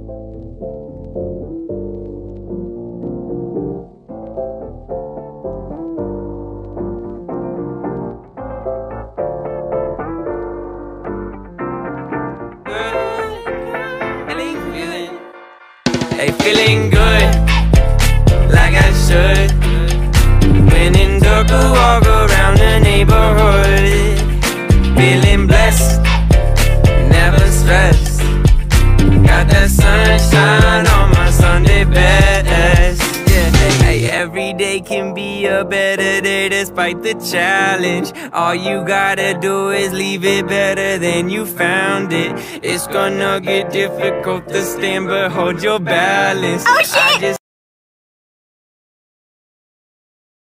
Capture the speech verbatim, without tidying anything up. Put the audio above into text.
Hey, feeling good, like I should. When in dark, I walk around the neighborhood. Feeling blessed, never stressed. Got that sunshine on my Sunday best. Yeah, hey, every day can be a better day despite the challenge. All you gotta do is leave it better than you found it. It's gonna get difficult to stand, but hold your balance. Oh shit! I just